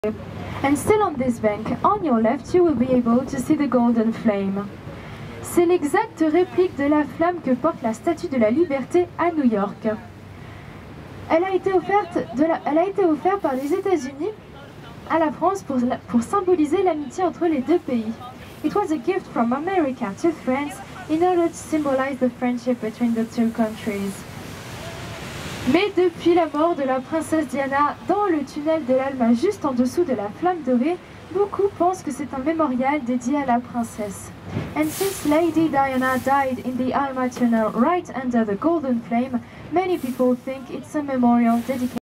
And still on this bank, on your left, you will be able to see the golden flame. C'est l'exacte réplique de la flamme que porte la Statue de la Liberté à New York. Elle a été offerte par les États-Unis à la France pour symboliser l'amitié entre les deux pays. It was a gift from America to France in order to symbolize the friendship between the two countries. Mais depuis la mort de la princesse Diana dans le tunnel de l'Alma juste en dessous de la flamme dorée, beaucoup pensent que c'est un mémorial dédié à la princesse. And since Lady Diana died in the Alma tunnel right under the golden flame, many people think it's a memorial dedicated